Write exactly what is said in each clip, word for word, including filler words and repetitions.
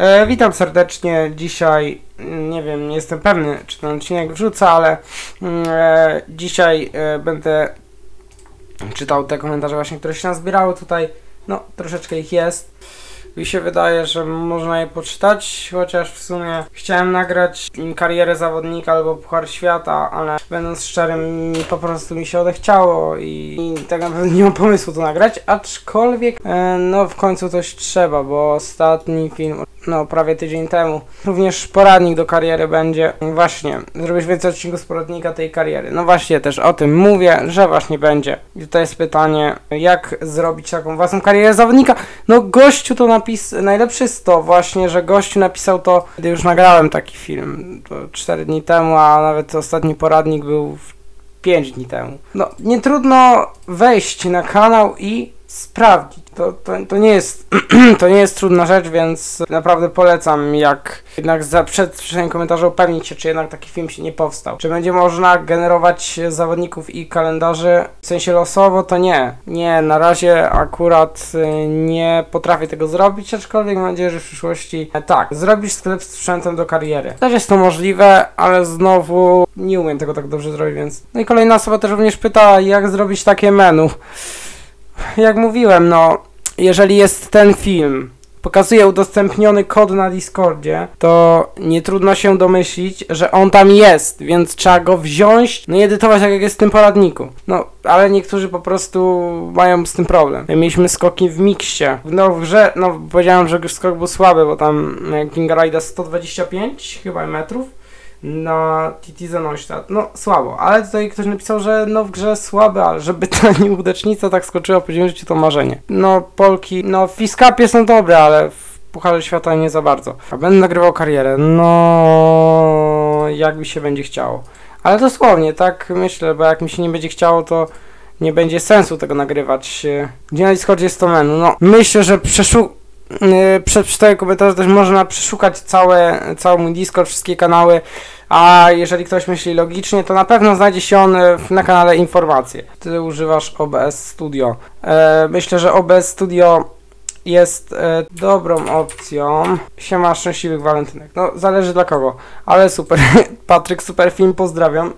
E, witam serdecznie. Dzisiaj, nie wiem, nie jestem pewny, czy ten odcinek wrzucę, ale e, dzisiaj e, będę czytał te komentarze właśnie, które się nazbierały tutaj. No, troszeczkę ich jest. Mi się wydaje, że można je poczytać, chociaż w sumie chciałem nagrać karierę zawodnika albo Puchar Świata, ale będąc szczerym, po prostu mi się odechciało i, i tak naprawdę nie mam pomysłu to nagrać, aczkolwiek e, no w końcu coś trzeba, bo ostatni film, no prawie tydzień temu, również poradnik do kariery będzie. Właśnie, zrobić więcej odcinków z poradnika tej kariery. No właśnie, też o tym mówię, że właśnie będzie. I tutaj jest pytanie, jak zrobić taką własną karierę zawodnika? No gościu to napis, najlepszy jest to właśnie, że gościu napisał to, kiedy już nagrałem taki film, to cztery dni temu, a nawet ostatni poradnik był pięć dni temu. No, nie trudno wejść na kanał i sprawdzić. To, to, to nie jest to nie jest trudna rzecz, więc naprawdę polecam, jak jednak za, przed przeczytaniem komentarza upewnić się, czy jednak taki film się nie powstał. Czy będzie można generować zawodników i kalendarzy w sensie losowo, to nie. Nie, na razie akurat nie potrafię tego zrobić, aczkolwiek mam nadzieję, że w przyszłości tak, zrobisz sklep z sprzętem do kariery. Też jest to możliwe, ale znowu nie umiem tego tak dobrze zrobić, więc... No i kolejna osoba też również pyta, jak zrobić takie menu. Jak mówiłem, no, jeżeli jest ten film, pokazuje udostępniony kod na Discordzie, to nie trudno się domyślić, że on tam jest, więc trzeba go wziąć, no i edytować tak jak jest w tym poradniku. No, ale niektórzy po prostu mają z tym problem. Mieliśmy skoki w mikście. No w grze, no powiedziałem, że skok był słaby, bo tam Kinga Rida sto dwadzieścia pięć chyba metrów. Na T T Neustadt. No słabo, ale tutaj ktoś napisał, że no w grze słabe, ale żeby ta nieudacznica tak skoczyła po ziemi, to marzenie. No Polki, no w Fiskapie są dobre, ale w Pucharze Świata nie za bardzo. A będę nagrywał karierę, no jak mi się będzie chciało. Ale dosłownie, tak myślę, bo jak mi się nie będzie chciało, to nie będzie sensu tego nagrywać. Gdzie na Discordzie jest to menu? No myślę, że przeszuk... Przed czytaniem komentarzy też można przeszukać całe, cały mój Discord, wszystkie kanały, a jeżeli ktoś myśli logicznie, to na pewno znajdzie się on na kanale informacje. Ty używasz O B S Studio. E, myślę, że O B S Studio jest e, dobrą opcją. Siema, szczęśliwych walentynek. No, zależy dla kogo, ale super. Patryk, super film, pozdrawiam.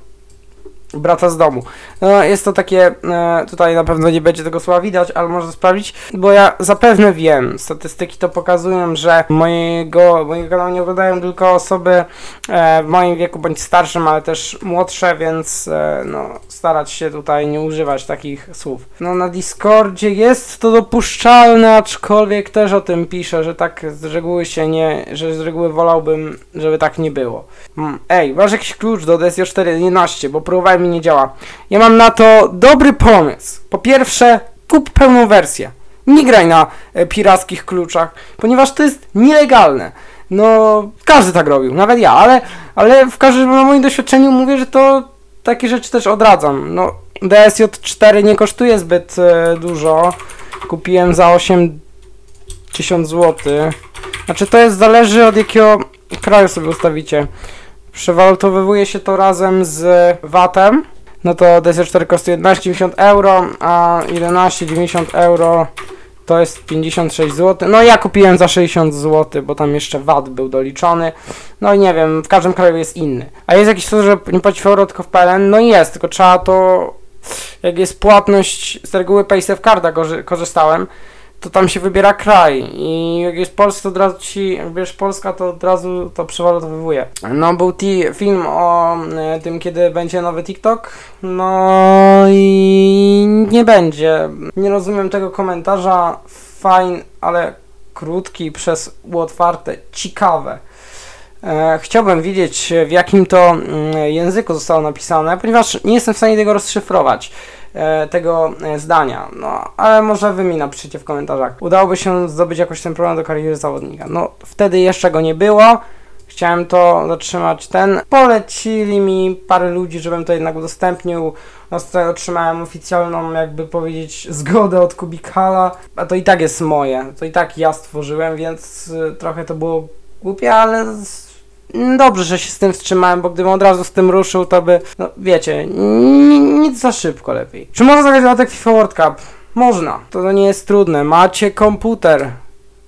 Brata z domu. No, jest to takie, e, tutaj na pewno nie będzie tego słowa widać, ale można sprawdzić, bo ja zapewne wiem, statystyki to pokazują, że mojego, mojego kanału nie oglądają tylko osoby e, w moim wieku, bądź starszym, ale też młodsze, więc e, no, starać się tutaj nie używać takich słów. No, na Discordzie jest to dopuszczalne, aczkolwiek też o tym piszę, że tak z reguły się nie, że z reguły wolałbym, żeby tak nie było. Hmm. Ej, masz jakiś klucz do D S J cztery jedenaście, bo próbowałem, nie działa. Ja mam na to dobry pomysł. Po pierwsze, kup pełną wersję. Nie graj na e, pirackich kluczach, ponieważ to jest nielegalne. No, każdy tak robił, nawet ja, ale, ale w każdym na moim doświadczeniu mówię, że to takie rzeczy też odradzam. No, D S J cztery nie kosztuje zbyt e, dużo. Kupiłem za osiemdziesiąt złotych. Znaczy to jest, zależy od jakiego kraju sobie ustawicie. Przewalutowywuje się to razem z V A T-em, no to D S J cztery kosztuje jedenaście dziewięćdziesiąt euro, a jedenaście dziewięćdziesiąt euro to jest pięćdziesiąt sześć złotych. No ja kupiłem za sześćdziesiąt złotych, bo tam jeszcze V A T był doliczony. No i nie wiem, w każdym kraju jest inny. A jest jakiś sposób, że nie płaci w euro, tylko w P L N? No jest, tylko trzeba to, jak jest płatność, z reguły PaySafe Carda korzystałem, to tam się wybiera kraj i jak jest Polska, to od razu ci, jak wiesz Polska, to od razu to przewalutowywuje. No był film o e, tym, kiedy będzie nowy TikTok, no i nie będzie. Nie rozumiem tego komentarza, fajn, ale krótki, przez U otwarte, ciekawe. E, chciałbym wiedzieć, w jakim to mm, języku zostało napisane, ponieważ nie jestem w stanie tego rozszyfrować. Tego zdania, no ale może wy mi napiszecie w komentarzach. Udałoby się zdobyć jakoś ten program do kariery zawodnika. No wtedy jeszcze go nie było. Chciałem to zatrzymać ten. Polecili mi parę ludzi, żebym to jednak udostępnił. No tutaj otrzymałem oficjalną, jakby powiedzieć, zgodę od Kubikala. A to i tak jest moje. To i tak ja stworzyłem, więc y, trochę to było głupie, ale dobrze, że się z tym wstrzymałem, bo gdybym od razu z tym ruszył, to by, no wiecie, nic za szybko lepiej. Czy można zagrać na tak FIFA World Cup? Można. To nie jest trudne. Macie komputer.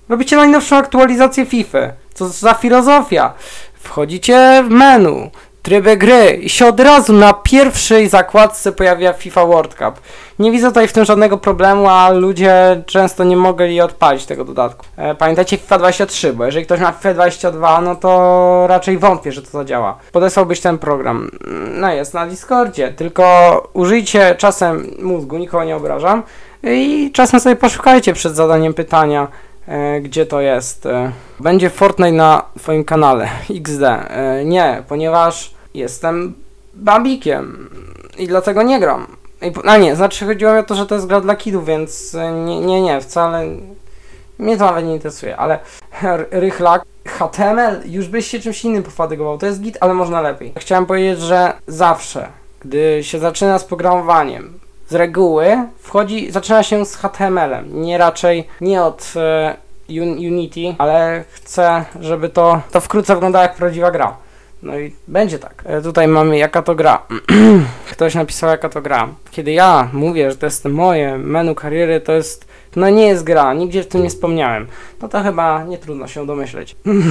Robicie najnowszą aktualizację FIFA. Co za filozofia? Wchodzicie w menu, tryby gry i się od razu na pierwszej zakładce pojawia FIFA World Cup. Nie widzę tutaj w tym żadnego problemu, a ludzie często nie mogli odpalić tego dodatku. E, pamiętajcie FIFA dwadzieścia trzy, bo jeżeli ktoś ma FIFA dwadzieścia dwa, no to raczej wątpię, że to zadziała. Podesłałbyś ten program. No jest na Discordzie, tylko użyjcie czasem mózgu, nikogo nie obrażam, i czasem sobie poszukajcie przed zadaniem pytania, e, gdzie to jest. E, będzie Fortnite na twoim kanale X D. E, nie, ponieważ jestem babikiem i dlatego nie gram. I, a nie, znaczy chodziło mi o to, że to jest gra dla kidów, więc nie, nie, nie, wcale mnie to nawet nie interesuje, ale rychlak, H T M L, już byś się czymś innym pofatygował, to jest git, ale można lepiej. Chciałem powiedzieć, że zawsze, gdy się zaczyna z programowaniem, z reguły wchodzi, zaczyna się z H T M L-em, nie raczej, nie od e, Unity, ale chcę, żeby to, to wkrótce wyglądało jak prawdziwa gra. No i będzie tak. E, tutaj mamy jaka to gra. Ktoś napisał jaka to gra. Kiedy ja mówię, że to jest moje menu kariery, to jest, no nie jest gra, nigdzie w tym nie wspomniałem. No to chyba nie trudno się domyśleć.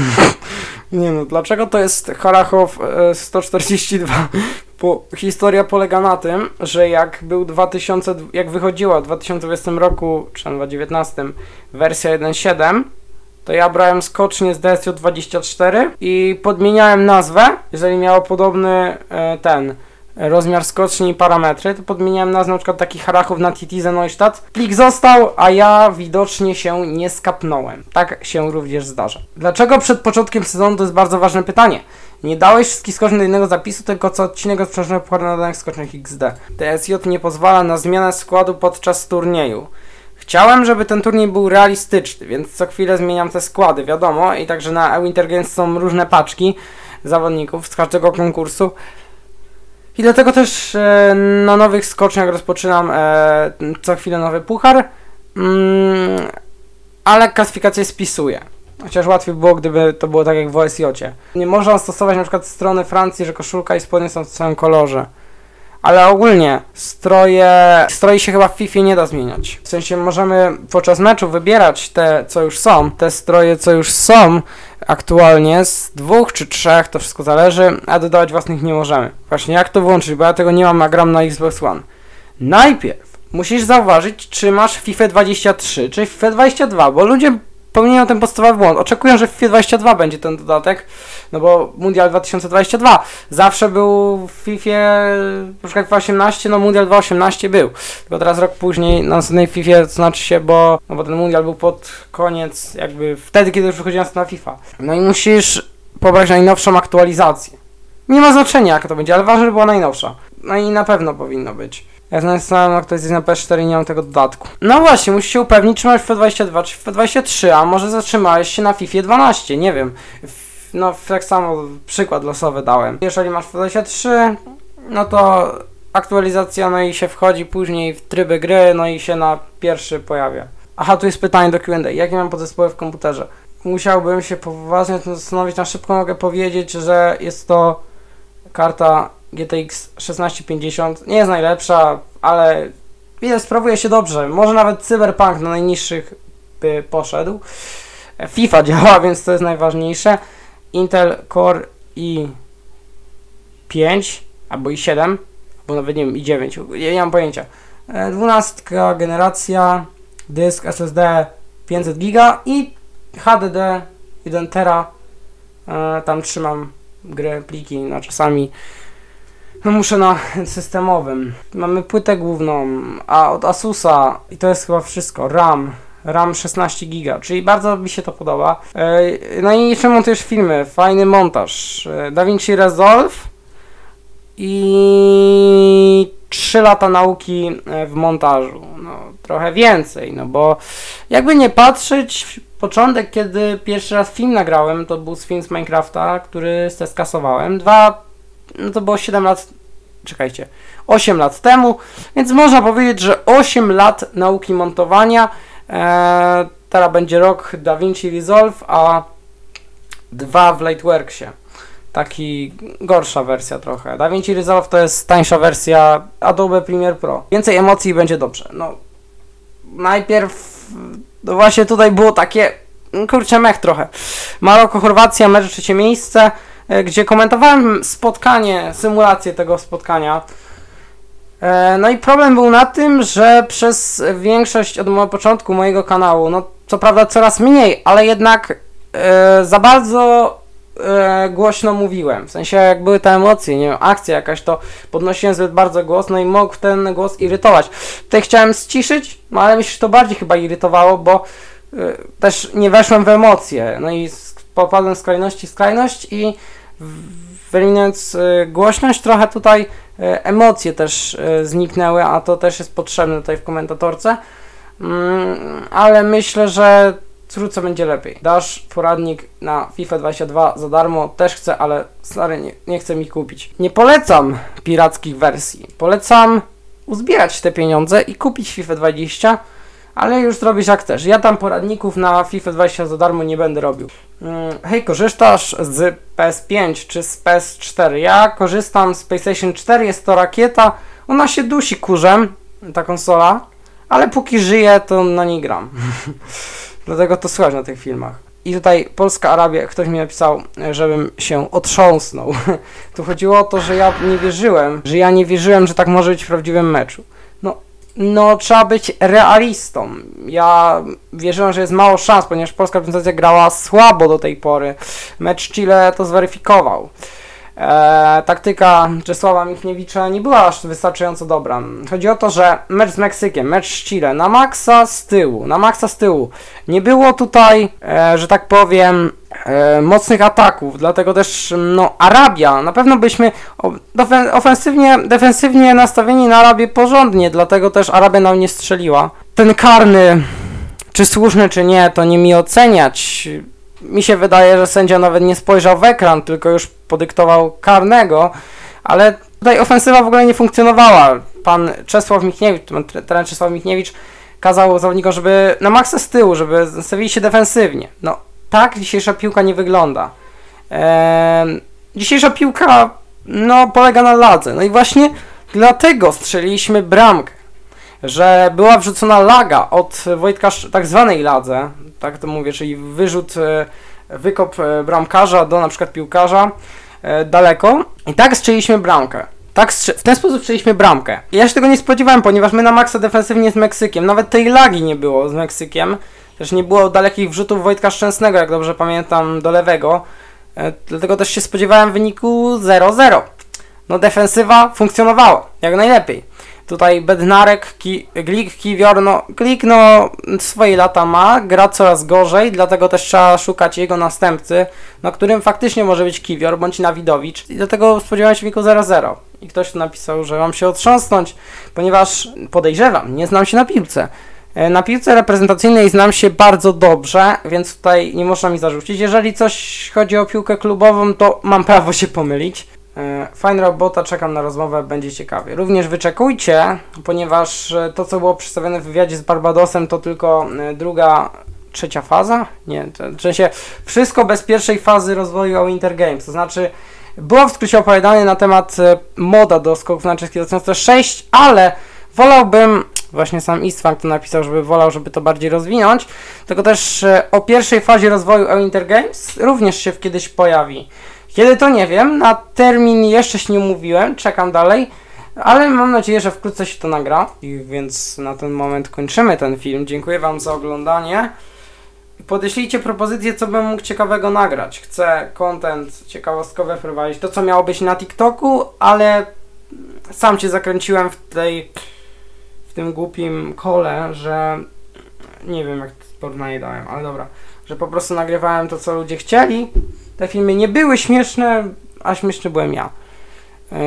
Nie no, dlaczego to jest Harachow e, sto czterdzieści dwa? Bo historia polega na tym, że jak był dwa tysiące, jak wychodziła w dwa tysiące dwudziestym roku, czy tam dwa tysiące dziewiętnastym wersja jeden siedem, to ja brałem skocznie z D S J dwadzieścia cztery i podmieniałem nazwę, jeżeli miało podobny e, ten rozmiar skoczni i parametry, to podmieniałem nazwę na przykład taki Harachów na T T Z Neustadt. Plik został, a ja widocznie się nie skapnąłem. Tak się również zdarza. Dlaczego przed początkiem sezonu? To jest bardzo ważne pytanie. Nie dałeś wszystkich skocznych do jednego zapisu, tylko co odcinek od sprzedaży pucharu na danych skocznych X D. D S J nie pozwala na zmianę składu podczas turnieju. Chciałem, żeby ten turniej był realistyczny, więc co chwilę zmieniam te składy, wiadomo, i także na Winter Games są różne paczki zawodników z każdego konkursu. I dlatego też e, na nowych skoczniach rozpoczynam e, co chwilę nowy puchar, mm, ale klasyfikację spisuję. Chociaż łatwiej było, gdyby to było tak jak w O S J-cie. Nie można stosować na przykład strony Francji, że koszulka i spodnie są w samym kolorze. Ale ogólnie stroje, stroi się chyba w FIFA nie da zmieniać. W sensie możemy podczas meczu wybierać te, co już są, te stroje, co już są aktualnie, z dwóch czy trzech, to wszystko zależy, a dodawać własnych nie możemy. Właśnie jak to włączyć, bo ja tego nie mam, a gram na Xbox One. Najpierw musisz zauważyć, czy masz FIFA dwadzieścia trzy, czy FIFA dwadzieścia dwa, bo ludzie popełniają ten podstawowy błąd. Oczekują, że w FIFA dwadzieścia dwa będzie ten dodatek, no bo Mundial dwa tysiące dwadzieścia dwa zawsze był w FIFA, na przykład dwa tysiące osiemnaście, no Mundial dwa tysiące osiemnaście był. Tylko teraz rok później na następnej FIFA, to znaczy się, bo, no bo ten Mundial był pod koniec, jakby wtedy, kiedy już wychodziła następna FIFA. No i musisz pobrać najnowszą aktualizację. Nie ma znaczenia, jaka to będzie, ale ważne, żeby była najnowsza. No i na pewno powinno być. Ja znalazłem aktualizację na P S cztery i nie mam tego dodatku. No właśnie, musisz się upewnić, czy masz FIFA dwadzieścia dwa, czy FIFA dwadzieścia trzy, a może zatrzymałeś się na FIFA dwanaście, nie wiem. No tak samo przykład losowy dałem. Jeżeli masz FIFA dwadzieścia trzy, no to aktualizacja, no i się wchodzi później w tryby gry, no i się na pierwszy pojawia. Aha, tu jest pytanie do Q and A. Jakie mam podzespoły w komputerze? Musiałbym się poważnie zastanowić, na szybko mogę powiedzieć, że jest to karta G T X szesnaście pięćdziesiąt. Nie jest najlepsza, ale widać, sprawuje się dobrze. Może nawet Cyberpunk na najniższych by poszedł. FIFA działa, więc to jest najważniejsze. Intel Core i pięć albo i siedem, albo nawet nie wiem, i dziewięć, nie, nie mam pojęcia. dwunasta generacja, dysk S S D pięćset giga i H D D jeden tera. E, tam trzymam gry, pliki, no czasami no muszę na systemowym. Mamy płytę główną, a od Asusa, i to jest chyba wszystko, RAM. RAM szesnaście giga, czyli bardzo mi się to podoba. E, no i jeszcze montujesz filmy, fajny montaż. E, DaVinci Resolve i trzy lata nauki w montażu. No, trochę więcej, no bo jakby nie patrzeć, początek, kiedy pierwszy raz film nagrałem, to był film z Minecrafta, który skasowałem. Dwa, no to było siedem lat, czekajcie, osiem lat temu, więc można powiedzieć, że osiem lat nauki montowania. Eee, teraz będzie rok DaVinci Resolve, a dwa w Lightworksie. Taki gorsza wersja trochę. DaVinci Resolve to jest tańsza wersja Adobe Premiere Pro. Więcej emocji i będzie dobrze. No, najpierw, no właśnie tutaj było takie, kurczę, mech trochę. Maroko, Chorwacja, mecz trzecie miejsce, gdzie komentowałem spotkanie, symulację tego spotkania. No i problem był na tym, że przez większość od początku mojego kanału, no co prawda coraz mniej, ale jednak e, za bardzo e, głośno mówiłem. W sensie jak były te emocje, nie wiem, akcja jakaś, to podnosiłem zbyt bardzo głos, no i mógł ten głos irytować. Tutaj chciałem ściszyć, no ale mi się to bardziej chyba irytowało, bo e, też nie weszłem w emocje. No i popadłem z skrajności w skrajność i wyeliminując e, głośność, trochę tutaj e, emocje też e, zniknęły, a to też jest potrzebne tutaj w komentatorce. Mm, ale myślę, że wkrótce będzie lepiej. Dasz poradnik na FIFA dwadzieścia dwa za darmo, też chcę, ale stary, nie, nie chcę mi kupić. Nie polecam pirackich wersji. Polecam uzbierać te pieniądze i kupić FIFA dwadzieścia, ale już zrobisz jak chcesz. Ja tam poradników na FIFA dwadzieścia za darmo nie będę robił. Hmm, hej, korzystasz z P S pięć czy z P S cztery? Ja korzystam z PlayStation cztery, jest to rakieta. Ona się dusi kurzem, ta konsola, ale póki żyje, to na niej gram. Dlatego to słychać na tych filmach. I tutaj Polska Arabia, ktoś mi napisał, żebym się otrząsnął. Tu chodziło o to, że ja nie wierzyłem, że ja nie wierzyłem, że tak może być w prawdziwym meczu. No, no trzeba być realistą. Ja wierzyłem, że jest mało szans, ponieważ polska reprezentacja grała słabo do tej pory. Mecz Chile to zweryfikował. E, taktyka Czesława Michniewicza nie była aż wystarczająco dobra. Chodzi o to, że mecz z Meksykiem, mecz z Chile, na maksa z tyłu, na maksa z tyłu. Nie było tutaj, e, że tak powiem, e, mocnych ataków, dlatego też, no, Arabia, na pewno byśmy ofensywnie, defensywnie nastawieni na Arabię porządnie, dlatego też Arabia nam nie strzeliła. Ten karny, czy słuszny, czy nie, to nie mi oceniać. Mi się wydaje, że sędzia nawet nie spojrzał w ekran, tylko już podyktował karnego, ale tutaj ofensywa w ogóle nie funkcjonowała. Pan Czesław Michniewicz, trener Czesław Michniewicz kazał zawodnikom, żeby na maksa z tyłu, żeby stawili się defensywnie. No, tak dzisiejsza piłka nie wygląda. Eee, dzisiejsza piłka, no, polega na ladze. No i właśnie dlatego strzeliliśmy bramkę, że była wrzucona laga od Wojtka, tak zwanej ladze, tak to mówię, czyli wyrzut, wykop bramkarza do na przykład piłkarza e, daleko i tak strzeliśmy bramkę. Tak w ten sposób strzeliśmy bramkę. Ja się tego nie spodziewałem, ponieważ my na maksa defensywnie z Meksykiem, nawet tej lagi nie było z Meksykiem, też nie było dalekich wrzutów Wojtka Szczęsnego, jak dobrze pamiętam, do lewego, e, dlatego też się spodziewałem wyniku zero zero. No defensywa funkcjonowała jak najlepiej. Tutaj Bednarek, Ki, Glik, Kiwior, no Glik no swoje lata ma, gra coraz gorzej, dlatego też trzeba szukać jego następcy, no którym faktycznie może być Kiwior bądź Nawidowicz i dlatego spodziewałem się wyniku zero zero. I ktoś tu napisał, że mam się otrząsnąć, ponieważ podejrzewam, nie znam się na piłce. Na piłce reprezentacyjnej znam się bardzo dobrze, więc tutaj nie można mi zarzucić. Jeżeli coś chodzi o piłkę klubową, to mam prawo się pomylić. Fajna robota, czekam na rozmowę, będzie ciekawie. Również wyczekujcie, ponieważ to, co było przedstawione w wywiadzie z Barbadosem, to tylko druga, trzecia faza? Nie, to, w sensie wszystko bez pierwszej fazy rozwoju Winter Games, to znaczy było w skrócie opowiadanie na temat moda do skoków narciarskich dwa tysiące sześć, ale wolałbym, właśnie sam Istvan to napisał, żeby wolał, żeby to bardziej rozwinąć, tylko też o pierwszej fazie rozwoju Winter Games również się kiedyś pojawi. Kiedy to nie wiem, na termin jeszcze się nie umówiłem, czekam dalej, ale mam nadzieję, że wkrótce się to nagra. I więc na ten moment kończymy ten film. Dziękuję Wam za oglądanie. Podeślijcie propozycje, co bym mógł ciekawego nagrać. Chcę content ciekawostkowy wprowadzić, to co miało być na TikToku, ale sam się zakręciłem w tej, w tym głupim kole, że nie wiem jak porównanie dałem, ale dobra, że po prostu nagrywałem to, co ludzie chcieli. Te filmy nie były śmieszne, a śmieszny byłem ja. Yy,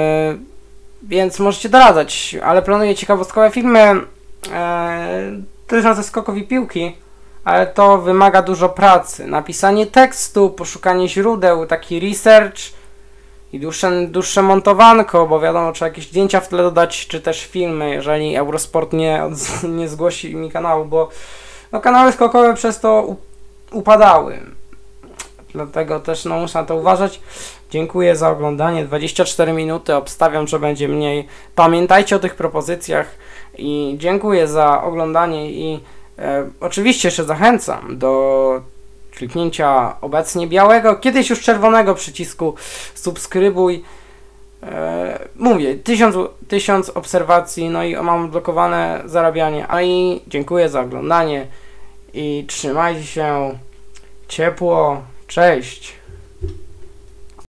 więc możecie doradzać, ale planuję ciekawostkowe filmy yy, dotyczące skoków i piłki, ale to wymaga dużo pracy. Napisanie tekstu, poszukanie źródeł, taki research i dłuższe, dłuższe montowanko, bo wiadomo, trzeba jakieś zdjęcia w tle dodać, czy też filmy, jeżeli Eurosport nie, nie zgłosi mi kanału, bo no, kanały skokowe przez to upadały. Dlatego też no, muszę na to uważać. Dziękuję za oglądanie. dwadzieścia cztery minuty. Obstawiam, że będzie mniej. Pamiętajcie o tych propozycjach i dziękuję za oglądanie i E, oczywiście jeszcze zachęcam do kliknięcia obecnie białego, kiedyś już czerwonego przycisku subskrybuj. E, mówię, tysiąc, tysiąc obserwacji, no i mam odblokowane zarabianie, ale i dziękuję za oglądanie i trzymajcie się ciepło, cześć!